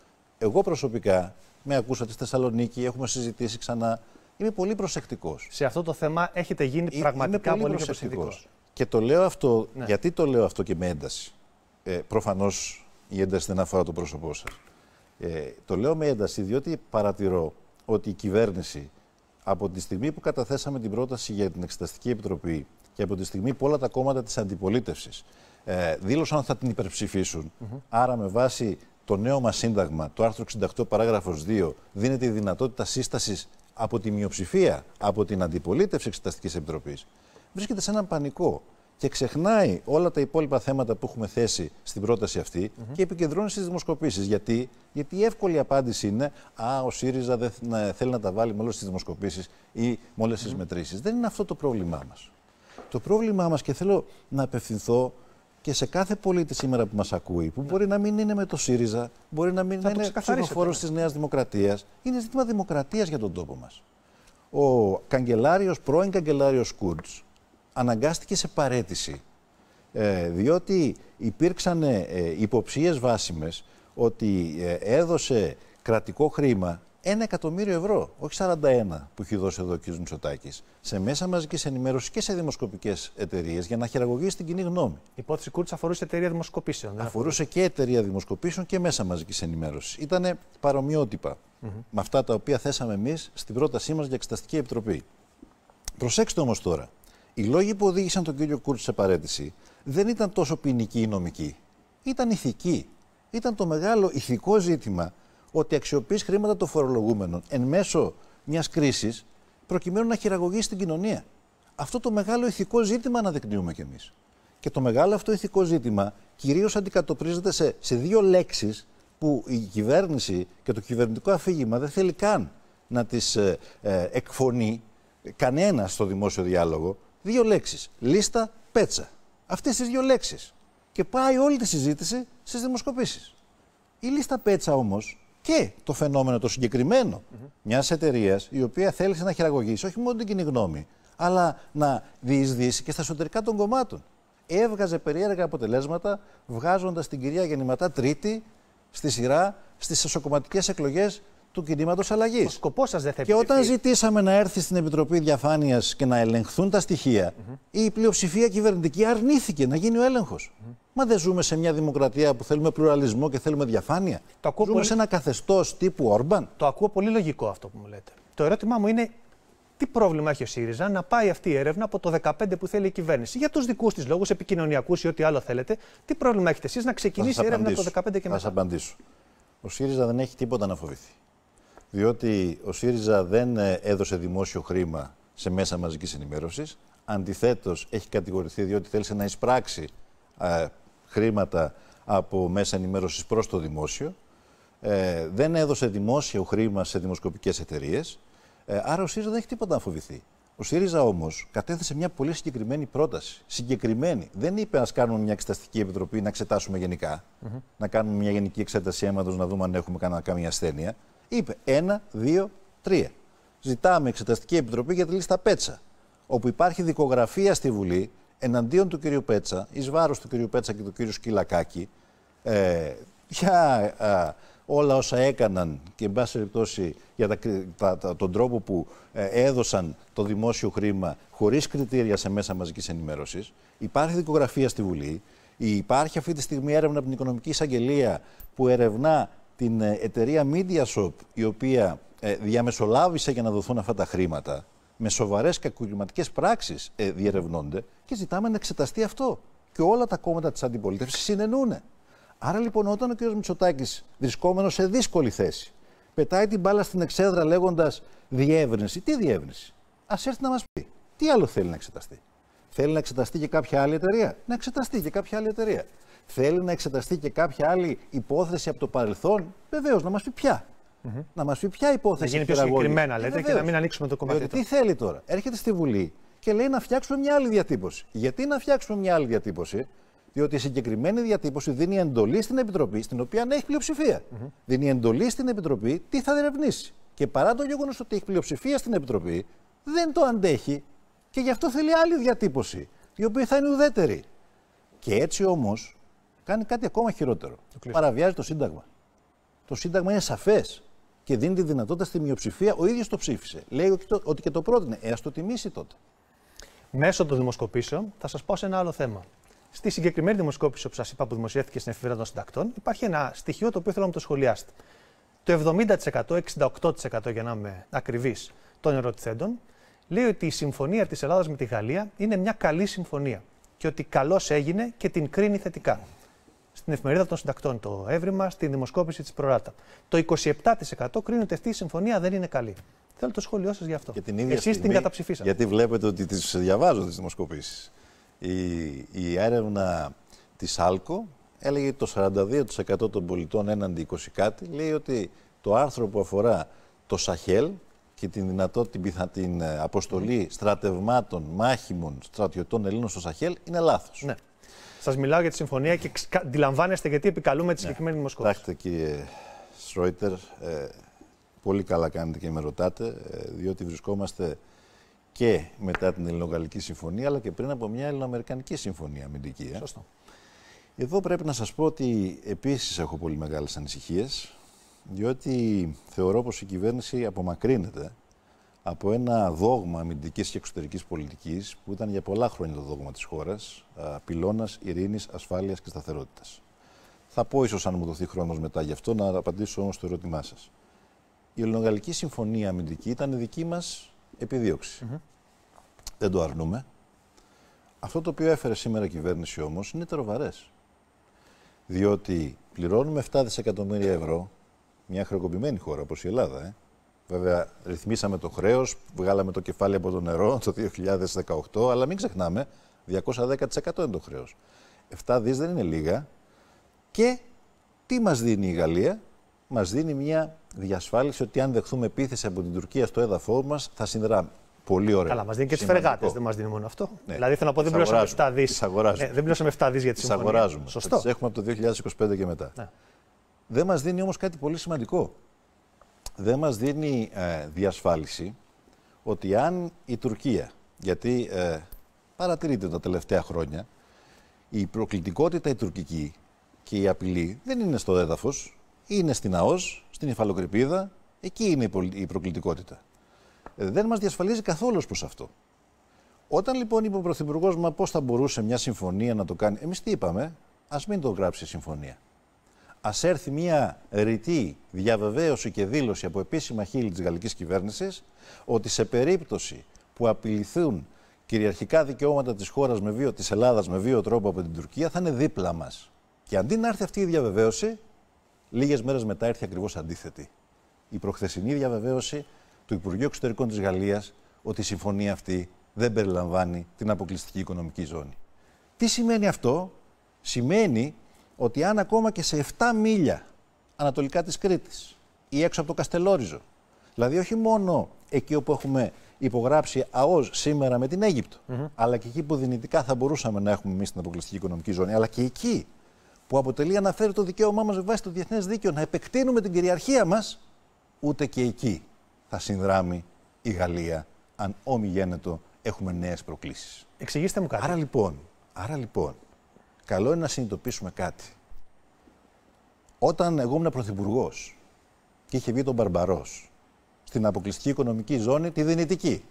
Εγώ προσωπικά, με ακούσατε στη Θεσσαλονίκη, έχουμε συζητήσει ξανά. Είμαι πολύ προσεκτικός. Σε αυτό το θέμα έχετε γίνει πραγματικά πολύ προσεκτικός. Και το λέω αυτό, γιατί το λέω αυτό και με ένταση. Προφανώς η ένταση δεν αφορά το πρόσωπό σας. Το λέω με ένταση διότι παρατηρώ ότι η κυβέρνηση από τη στιγμή που καταθέσαμε την πρόταση για την Εξεταστική Επιτροπή και από τη στιγμή που όλα τα κόμματα της αντιπολίτευσης δήλωσαν ότι θα την υπερψηφίσουν, άρα με βάση το νέο μας σύνταγμα, το άρθρο 68 παράγραφος 2, δίνεται η δυνατότητα σύστασης από τη μειοψηφία, από την αντιπολίτευση Εξεταστικής Επιτροπής, βρίσκεται σε έναν πανικό και ξεχνάει όλα τα υπόλοιπα θέματα που έχουμε θέσει στην πρόταση αυτή και επικεντρώνει στις δημοσκοπήσεις. Γιατί η εύκολη απάντηση είναι ο ΣΥΡΙΖΑ δεν θέλει να τα βάλει με όλες τις δημοσκοπήσεις ή με όλες τις μετρήσεις. Δεν είναι αυτό το πρόβλημά μας. Το πρόβλημά μας, και θέλω να απευθυνθώ και σε κάθε πολίτη σήμερα που μας ακούει, που μπορεί να μην είναι με το ΣΥΡΙΖΑ, μπορεί να μην είναι ψηφοφόρος της Νέας Δημοκρατίας, είναι ζήτημα δημοκρατίας για τον τόπο μας. Ο πρώην καγκελάριος Κούρτς αναγκάστηκε σε παραίτηση, διότι υπήρξαν υποψίες βάσιμες ότι έδωσε κρατικό χρήμα 1 εκατομμύριο ευρώ, όχι 41 που έχει δώσει εδώ ο κ. Μητσοτάκης, σε μέσα μαζικής ενημέρωσης και σε δημοσκοπικές εταιρείες για να χειραγωγήσει την κοινή γνώμη. Η υπόθεση Κούρτς αφορούσε εταιρεία δημοσκοπήσεων. Αφορούσε και εταιρεία δημοσκοπήσεων και μέσα μαζικής ενημέρωσης. Ήταν παρομοιότυπα με αυτά τα οποία θέσαμε εμείς στην πρότασή μας για Εξεταστική Επιτροπή. Προσέξτε όμως τώρα. Οι λόγοι που οδήγησαν τον κύριο Κούρτς σε παραίτηση δεν ήταν τόσο ποινικοί ή νομικοί. Ήταν ηθικοί. Ήταν το μεγάλο ηθικό ζήτημα ότι αξιοποιείς χρήματα των φορολογούμενων εν μέσω μιας κρίσης προκειμένου να χειραγωγήσει την κοινωνία. Αυτό το μεγάλο ηθικό ζήτημα αναδεικνύουμε κι εμείς. Και το μεγάλο αυτό ηθικό ζήτημα κυρίως αντικατοπτρίζεται σε δύο λέξεις που η κυβέρνηση και το κυβερνητικό αφήγημα δεν θέλει καν να τις εκφωνεί κανένα στο δημόσιο διάλογο. Δύο λέξεις. Λίστα, πέτσα. Αυτές τις δύο λέξεις. Και πάει όλη τη συζήτηση στις δημοσκοπήσεις. Η λίστα πέτσα όμως και το φαινόμενο το συγκεκριμένο μιας εταιρείας η οποία θέλησε να χειραγωγήσει όχι μόνο την κοινή γνώμη, αλλά να διεισδύσει και στα εσωτερικά των κομμάτων. Έβγαζε περίεργα αποτελέσματα βγάζοντας την κυρία Γεννηματά τρίτη στη σειρά στις εσωκομματικές εκλογές του κινήματος αλλαγής. Ο σκοπός σας δεν θα επιτευχθεί. Και όταν ζητήσαμε να έρθει στην Επιτροπή Διαφάνειας και να ελεγχθούν τα στοιχεία, η πλειοψηφία κυβερνητική αρνήθηκε να γίνει ο έλεγχος. Μα δεν ζούμε σε μια δημοκρατία που θέλουμε πλουραλισμό και θέλουμε διαφάνεια. Ζούμε σε ένα καθεστώς τύπου Όρμπαν. Το ακούω πολύ λογικό αυτό που μου λέτε. Το ερώτημά μου είναι τι πρόβλημα έχει ο ΣΥΡΙΖΑ να πάει αυτή η έρευνα από το 2015 που θέλει η κυβέρνηση. Για τους δικούς της λόγους, επικοινωνιακούς ή ό,τι άλλο θέλετε, τι πρόβλημα έχετε εσείς να ξεκινήσει η έρευνα από το 2015 και μετά? Θα σας απαντήσω. Ο ΣΥΡΙΖΑ δεν έχει τίποτα να φοβηθεί. Διότι ο ΣΥΡΙΖΑ δεν έδωσε δημόσιο χρήμα σε μέσα μαζικής ενημέρωσης. Αντιθέτως, έχει κατηγορηθεί διότι θέλησε να εισπράξει χρήματα από μέσα ενημέρωσης προς το δημόσιο. Δεν έδωσε δημόσιο χρήμα σε δημοσκοπικές εταιρείες. Άρα ο ΣΥΡΙΖΑ δεν έχει τίποτα να φοβηθεί. Ο ΣΥΡΙΖΑ όμως κατέθεσε μια πολύ συγκεκριμένη πρόταση. Συγκεκριμένη. Δεν είπε ας κάνουμε μια εξεταστική επιτροπή να εξετάσουμε γενικά, να κάνουμε μια γενική εξέταση αίματος να δούμε αν έχουμε καμία ασθένεια. Είπε 1, 2, 3. Ζητάμε εξεταστική επιτροπή για τη λίστα Πέτσα, όπου υπάρχει δικογραφία στη Βουλή εναντίον του κ. Πέτσα, εις βάρος του κ. Πέτσα και του κ. Σκυλακάκη, για όλα όσα έκαναν και εν πάση περιπτώσει για τον τρόπο που έδωσαν το δημόσιο χρήμα χωρίς κριτήρια σε μέσα μαζικής ενημέρωσης. Υπάρχει δικογραφία στη Βουλή. Υπάρχει αυτή τη στιγμή έρευνα από την Οικονομική Εισαγγελία που ερευνά την εταιρεία MediaShop, η οποία διαμεσολάβησε για να δοθούν αυτά τα χρήματα. Με σοβαρές κακουργηματικές πράξεις διερευνώνται και ζητάμε να εξεταστεί αυτό. Και όλα τα κόμματα της αντιπολίτευσης συνεννούνε. Άρα λοιπόν, όταν ο κ. Μητσοτάκης, βρισκόμενος σε δύσκολη θέση, πετάει την μπάλα στην εξέδρα λέγοντας διεύρυνση, τι διεύρυνση? Ας έρθει να μας πει. Τι άλλο θέλει να εξεταστεί? Θέλει να εξεταστεί και κάποια άλλη εταιρεία? Να εξεταστεί και κάποια άλλη εταιρεία. Θέλει να εξεταστεί και κάποια άλλη υπόθεση από το παρελθόν? Βεβαίως, να μας πει ποια. Να μας πει ποια υπόθεση. Να γίνει πιο συγκεκριμένα, λέτε, και να μην ανοίξουμε το κομμάτι. Τι θέλει τώρα? Έρχεται στη Βουλή και λέει να φτιάξουμε μια άλλη διατύπωση. Γιατί να φτιάξουμε μια άλλη διατύπωση? Διότι η συγκεκριμένη διατύπωση δίνει εντολή στην Επιτροπή, στην οποία έχει πλειοψηφία. Δίνει εντολή στην Επιτροπή τι θα διερευνήσει. Και παρά το γεγονός ότι έχει πλειοψηφία στην Επιτροπή, δεν το αντέχει και γι' αυτό θέλει άλλη διατύπωση, η οποία θα είναι ουδέτερη. Και έτσι όμως κάνει κάτι ακόμα χειρότερο. Παραβιάζει το Σύνταγμα. Το Σύνταγμα είναι σαφές και δίνει τη δυνατότητα στη μειοψηφία. Ο ίδιος το ψήφισε. Λέει ότι και το πρότεινε. Ας το τιμήσει τότε. Μέσω των δημοσκοπήσεων θα σας πω σε ένα άλλο θέμα. Στη συγκεκριμένη δημοσκόπηση, όπως σας είπα, που δημοσιεύτηκε στην Εφημερίδα των Συντακτών, υπάρχει ένα στοιχείο το οποίο θέλω να το σχολιάσετε. Το 70%, 68% για να είμαι ακριβής, των ερωτηθέντων λέει ότι η συμφωνία της Ελλάδας με τη Γαλλία είναι μια καλή συμφωνία και ότι καλώς έγινε και την κρίνει θετικά. Στην Εφημερίδα των Συντακτών το έβριμα, στην δημοσκόπηση της Προράτα. Το 27% κρίνει ότι αυτή η συμφωνία δεν είναι καλή. Θέλω το σχόλιο σας γι' αυτό. Εσείς την καταψηφίσατε. Γιατί βλέπετε ότι τις διαβάζω τις δημοσκοπήσεις. Η έρευνα της ΑΛΚΟ έλεγε ότι το 42% των πολιτών έναντι 20 κάτι λέει ότι το άρθρο που αφορά το Σαχέλ και την αποστολή στρατευμάτων, μάχημων, στρατιωτών Ελλήνων στο Σαχέλ είναι λάθος. Ναι. Σας μιλάω για τη συμφωνία και αντιλαμβάνεστε γιατί επικαλούμε τη συγκεκριμένη δημοσκόπηση. Κοιτάξτε, κύριε Σρόιτερ, πολύ καλά κάνετε και με ρωτάτε, διότι βρισκόμαστε και μετά την Ελληνογαλλική Συμφωνία, αλλά και πριν από μια Ελληνοαμερικανική Συμφωνία αμυντική. Σωστό. Εδώ πρέπει να σας πω ότι επίσης έχω πολύ μεγάλες ανησυχίες, διότι θεωρώ πως η κυβέρνηση απομακρύνεται από ένα δόγμα αμυντικής και εξωτερικής πολιτικής που ήταν για πολλά χρόνια το δόγμα της χώρας, πυλώνας ειρήνης, ασφάλειας και σταθερότητας. Θα πω ίσως, αν μου δοθεί χρόνος μετά γι' αυτό, να απαντήσω όμως στο ερώτημά σας. Η Ελληνογαλλική Συμφωνία αμυντική ήταν δική μας επιδίωξη. Δεν το αρνούμε. Αυτό το οποίο έφερε σήμερα η κυβέρνηση όμως είναι τεροβαρές. Διότι πληρώνουμε 7 δισεκατομμύρια ευρώ, μια χρεοκοπημένη χώρα όπως η Ελλάδα. Βέβαια, ρυθμίσαμε το χρέος, βγάλαμε το κεφάλι από το νερό το 2018, αλλά μην ξεχνάμε, 210% είναι το χρέος. 7 δις δεν είναι λίγα. Και τι μας δίνει η Γαλλία? Μας δίνει μια διασφάλιση ότι αν δεχθούμε επίθεση από την Τουρκία στο έδαφο μας, θα συνδράμε. Πολύ ωραία. Καλά, μας δίνει και τις φρεγάτες, δεν μας δίνει μόνο αυτό. Ναι. Δηλαδή, θέλω να πω, δεν πληρώσαμε 7 δις. Δεν πληρώσαμε 7 δις για τη συμφωνία. Τις αγοράζουμε. Σωστό. Τις έχουμε από το 2025 και μετά. Ναι. Δεν μας δίνει όμως κάτι πολύ σημαντικό. Δεν μας δίνει διασφάλιση ότι αν η Τουρκία, γιατί παρατηρείται τα τελευταία χρόνια, η προκλητικότητα η τουρκική και η απειλή δεν είναι στο έδαφος, είναι στην ΑΟΣ, στην υφαλοκρηπίδα, εκεί είναι η προκλητικότητα. Δεν μας διασφαλίζει καθόλου προς αυτό. Όταν λοιπόν είπε ο Πρωθυπουργός, μα πώς θα μπορούσε μια συμφωνία να το κάνει, εμείς τι είπαμε? Ας μην το γράψει η συμφωνία. Ας έρθει μια ρητή διαβεβαίωση και δήλωση από επίσημα χείλη της γαλλικής κυβέρνησης ότι σε περίπτωση που απειληθούν κυριαρχικά δικαιώματα της χώρας της Ελλάδας με βίο τρόπο από την Τουρκία, θα είναι δίπλα μας. Και αντί να έρθει αυτή η διαβεβαίωση, λίγες μέρες μετά ήρθε ακριβώς αντίθετη. Η προχθεσινή διαβεβαίωση του Υπουργείου Εξωτερικών της Γαλλίας ότι η συμφωνία αυτή δεν περιλαμβάνει την αποκλειστική οικονομική ζώνη. Τι σημαίνει αυτό? Σημαίνει ότι αν ακόμα και σε 7 μίλια ανατολικά της Κρήτης ή έξω από το Καστελόριζο, δηλαδή όχι μόνο εκεί όπου έχουμε υπογράψει ΑΟΣ σήμερα με την Αίγυπτο, αλλά και εκεί που δυνητικά θα μπορούσαμε να έχουμε εμείς την αποκλειστική οικονομική ζώνη, αλλά και εκεί που αποτελεί αναφέρει το δικαίωμά μας με βάση το διεθνές δίκαιο να επεκτείνουμε την κυριαρχία μας, ούτε και εκεί θα συνδράμει η Γαλλία, αν ομιγένετο έχουμε νέες προκλήσεις. Εξηγήστε μου κάτι. Άρα λοιπόν, καλό είναι να συνειδητοποιήσουμε κάτι. Όταν εγώ ήμουν πρωθυπουργός και είχε βγει τον Μπαρμπαρός στην αποκλειστική οικονομική ζώνη, τη δυνητική,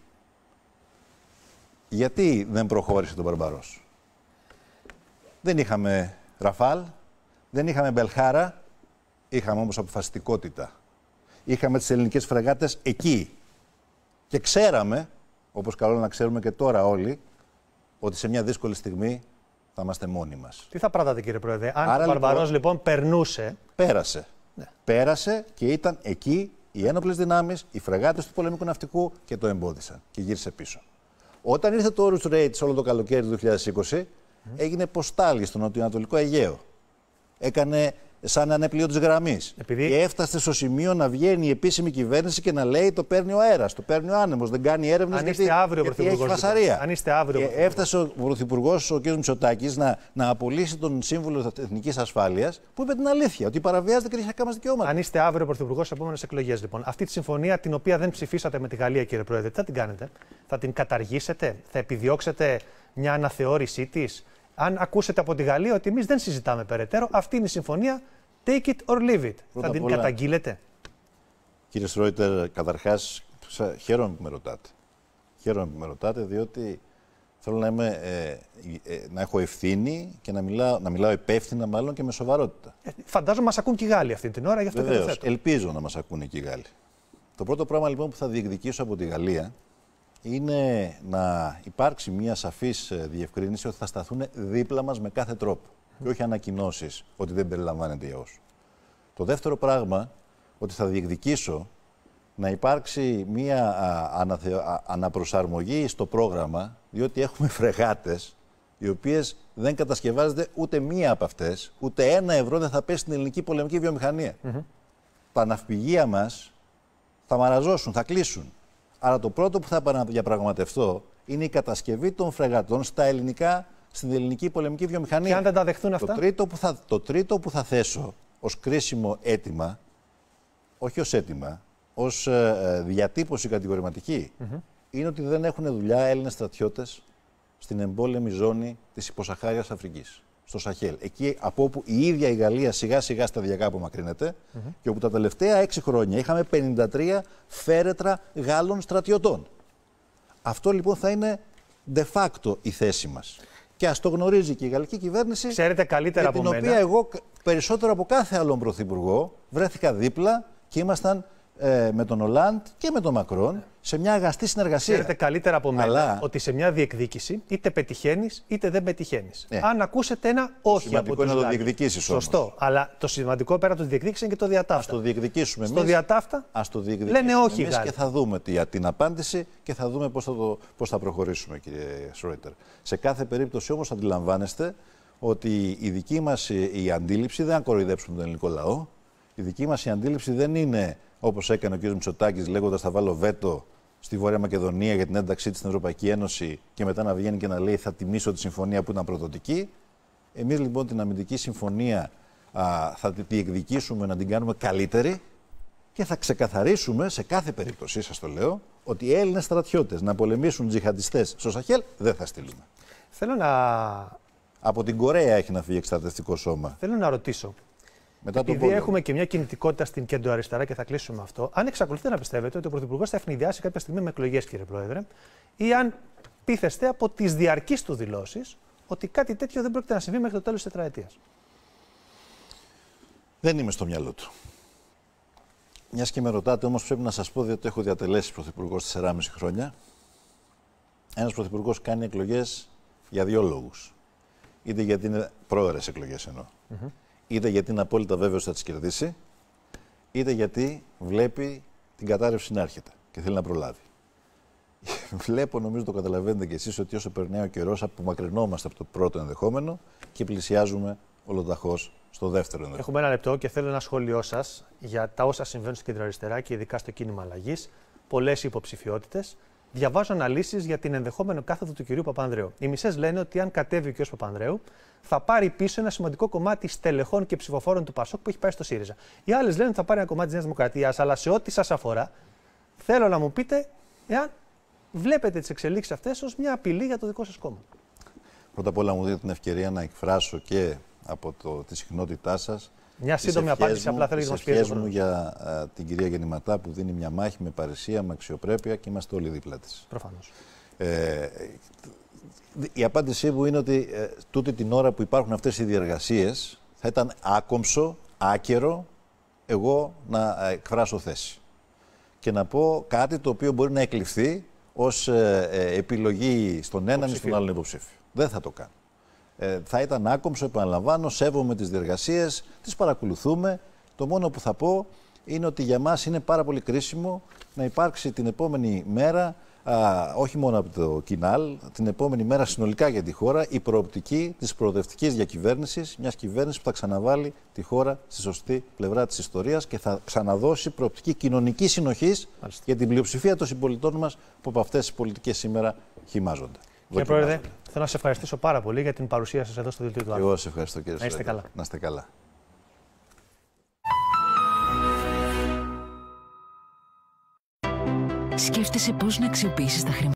γιατί δεν προχώρησε τον Μπαρμπαρός? Δεν είχαμε Ραφάλ, δεν είχαμε Μπελχάρα, είχαμε όμως αποφασιστικότητα. Είχαμε τις ελληνικές φρεγάτες εκεί. Και ξέραμε, όπως καλό να ξέρουμε και τώρα όλοι, ότι σε μια δύσκολη στιγμή θα είμαστε μόνοι μας. Τι θα πράτατε, κύριε Πρόεδρε, αν ο Μπαρμπαρός λοιπόν περνούσε? Πέρασε. Ναι. Πέρασε και ήταν εκεί οι ένοπλες δυνάμεις, οι φρεγάτες του πολεμικού ναυτικού και το εμπόδισαν και γύρισε πίσω. Όταν ήρθε το Όρους Ρέιτς όλο το καλοκαίρι του 2020, έγινε ποστάλι στο νοτιοανατολικό Αιγαίο. Έκανε σαν ανέπλιο της γραμμής. Και έφτασε στο σημείο να βγαίνει η επίσημη κυβέρνηση και να λέει το παίρνει ο αέρας, το παίρνει ο άνεμος, δεν κάνει έρευνες γιατί έχει φασαρία. Αν είστε αύριο. Έφτασε ο Πρωθυπουργός, ο κ. Μητσοτάκης, να απολύσει τον Σύμβουλο Εθνικής Ασφάλειας που είπε την αλήθεια, ότι παραβιάζεται κυριαρχικά μας δικαιώματα. Αν είστε αύριο Πρωθυπουργός στις επόμενες εκλογές, λοιπόν, αυτή τη συμφωνία την οποία δεν ψηφίσατε με τη Γαλλία, κύριε Πρόεδρε, τι θα την κάνετε? Θα την καταργήσετε? Θα επιδιώξετε μια αναθεώρησή της? Αν ακούσετε από τη Γαλλία ότι εμείς δεν συζητάμε περαιτέρω, αυτή είναι η συμφωνία Take it or leave it. Πρώτα Θα την όλα, καταγγείλετε? Κύριε Σρόιτερ, καταρχάς χαίρομαι που με ρωτάτε. Χαίρομαι που με ρωτάτε, διότι θέλω να έχω ευθύνη και να μιλάω υπεύθυνα, μάλλον και με σοβαρότητα. Φαντάζομαι μας ακούν και οι Γάλλοι αυτή την ώρα, γι' αυτό Βεβαίως, και το θέτω. ελπίζω να μας ακούνε και οι Γάλλοι. Το πρώτο πράγμα λοιπόν που θα διεκδικήσω από τη Γαλλία είναι να υπάρξει μια σαφής διευκρίνηση ότι θα σταθούν δίπλα μας με κάθε τρόπο και όχι ανακοινώσεις ότι δεν περιλαμβάνεται ιός. Το δεύτερο πράγμα, ότι θα διεκδικήσω να υπάρξει μια αναπροσαρμογή στο πρόγραμμα, διότι έχουμε φρεγάτες οι οποίες δεν κατασκευάζεται ούτε μία από αυτές, ούτε €1 δεν θα πέσει στην ελληνική πολεμική βιομηχανία. Τα ναυπηγεία μας θα μαραζώσουν, θα κλείσουν. Άρα το πρώτο που θα διαπραγματευτώ είναι η κατασκευή των φρεγατών στην ελληνική πολεμική βιομηχανία. Και αν δεν τα δεχτούν αυτά. Το τρίτο που θα θέσω ως κρίσιμο αίτημα, όχι ως αίτημα, ως διατύπωση κατηγορηματική, είναι ότι δεν έχουν δουλειά Έλληνες στρατιώτες στην εμπόλεμη ζώνη της υποσαχάριας Αφρικής, στο Σαχέλ. Εκεί από όπου η ίδια η Γαλλία σιγά σιγά σταδιακά απομακρύνεται και όπου τα τελευταία 6 χρόνια είχαμε 53 φέρετρα Γάλλων στρατιωτών. Αυτό λοιπόν θα είναι de facto η θέση μας. Και ας το γνωρίζει και η γαλλική κυβέρνηση, ξέρετε καλύτερα από μένα, την οποία εγώ περισσότερο από κάθε άλλον πρωθυπουργό βρέθηκα δίπλα και ήμασταν με τον Ολάντ και με τον Μακρόν σε μια αγαστή συνεργασία. Ξέρετε καλύτερα από μένα ότι σε μια διεκδίκηση είτε πετυχαίνεις είτε δεν πετυχαίνεις. Αν ακούσετε ένα όχι από τους είναι να το διεκδικήσεις όμως. Σωστό. Αλλά το σημαντικό πέρα από τη διεκδίκηση είναι και το διατάφτα. Ας το διεκδικήσουμε εμείς. Στο διατάφτα λένε όχι και θα δούμε την απάντηση και θα δούμε πώς θα προχωρήσουμε, κύριε Σρόιτερ. Σε κάθε περίπτωση όμως αντιλαμβάνεστε ότι η δική μας η αντίληψη δεν θα κοροϊδέψουμε τον ελληνικό λαό. Η δική μας η αντίληψη δεν είναι όπως έκανε ο κ. Μητσοτάκης λέγοντας θα βάλω βέτο στη Βόρεια Μακεδονία για την ένταξή της στην Ευρωπαϊκή Ένωση και μετά να βγαίνει και να λέει θα τιμήσω τη συμφωνία που ήταν προδοτική. Εμείς λοιπόν την αμυντική συμφωνία θα τη διεκδικήσουμε να την κάνουμε καλύτερη και θα ξεκαθαρίσουμε σε κάθε περίπτωση, σας το λέω, ότι οι Έλληνες στρατιώτες να πολεμήσουν τζιχαντιστές στο Σαχέλ δεν θα στείλουμε. Από την Κορέα έχει να φύγει εκστρατευτικό σώμα. Θέλω να ρωτήσω. Επειδή έχουμε και μια κινητικότητα στην κέντρο-αριστερά και θα κλείσουμε με αυτό, αν εξακολουθείτε να πιστεύετε ότι ο Πρωθυπουργός θα ευνηδιάσει κάποια στιγμή με εκλογές, κύριε Πρόεδρε, ή αν πείθεστε από τις διαρκείς του δηλώσεις ότι κάτι τέτοιο δεν πρόκειται να συμβεί μέχρι το τέλος της τετραετίας. Δεν είμαι στο μυαλό του. Μιας και με ρωτάτε, όμως πρέπει να σας πω, διότι έχω διατελέσει Πρωθυπουργός 4,5 χρόνια. Ένας Πρωθυπουργός κάνει εκλογές για δύο λόγους. Είτε γιατί είναι πρόωρες εκλογές εννοώ. Είτε γιατί είναι απόλυτα βέβαιος ότι θα τις κερδίσει, είτε γιατί βλέπει την κατάρρευση να έρχεται και θέλει να προλάβει. Βλέπω, νομίζω το καταλαβαίνετε κι εσείς, ότι όσο περνάει ο καιρός απομακρυνόμαστε από το πρώτο ενδεχόμενο και πλησιάζουμε ολοταχώς στο δεύτερο ενδεχόμενο. Έχουμε ένα λεπτό και θέλω ένα σχόλιο σας για τα όσα συμβαίνουν στην κεντροαριστερά και ειδικά στο κίνημα αλλαγής. Πολλές υποψηφιότητες. Διαβάζω αναλύσεις για την ενδεχόμενο κάθοδο του κυρίου Παπανδρέου. Οι μισές λένε ότι αν κατέβει ο κ. Παπανδρέου, θα πάρει πίσω ένα σημαντικό κομμάτι στελεχών και ψηφοφόρων του ΠΑΣΟΚ που έχει πάει στο ΣΥΡΙΖΑ. Οι άλλες λένε ότι θα πάρει ένα κομμάτι της Νέας Δημοκρατίας, αλλά σε ό,τι σας αφορά, θέλω να μου πείτε εάν βλέπετε τις εξελίξεις αυτές ως μια απειλή για το δικό σας κόμμα. Πρώτα απ' όλα, μου δίνετε την ευκαιρία να εκφράσω και από τη συχνότητά σας. Μια σύντομη απάντηση, απλά θέλω να μας πιέζει. Ευχαριστώ για την κυρία Γεννηματά που δίνει μια μάχη με παρησία, με αξιοπρέπεια και είμαστε όλοι δίπλα της. Προφανώς. Η απάντησή μου είναι ότι τούτη την ώρα που υπάρχουν αυτές οι διεργασίες θα ήταν άκομψο, άκερο εγώ να εκφράσω θέση και να πω κάτι το οποίο μπορεί να εκλειφθεί ως επιλογή στον έναν ή στον άλλον υποψήφιο. Δεν θα το κάνω. Θα ήταν άκομψο, επαναλαμβάνω, σέβομαι τις διεργασίες, τις παρακολουθούμε. Το μόνο που θα πω είναι ότι για μας είναι πάρα πολύ κρίσιμο να υπάρξει την επόμενη μέρα, όχι μόνο από το Κινάλ, την επόμενη μέρα συνολικά για τη χώρα, η προοπτική της προοδευτικής διακυβέρνησης, μιας κυβέρνησης που θα ξαναβάλει τη χώρα στη σωστή πλευρά της ιστορίας και θα ξαναδώσει προοπτική κοινωνικής συνοχής για την πλειοψηφία των συμπολιτών μας που από αυτές τις πολιτικές σήμερα χυμάζονται. Κύριε Πρόεδρε, θέλω να σας ευχαριστήσω πάρα πολύ για την παρουσία σας εδώ στο Δελτίο του Άρθρου. Εγώ σας ευχαριστώ, κύριε Σρόιτερ. Να είστε καλά. Να είστε καλά. Σκέφτεσαι πώς να αξιοποιήσεις τα χρήματα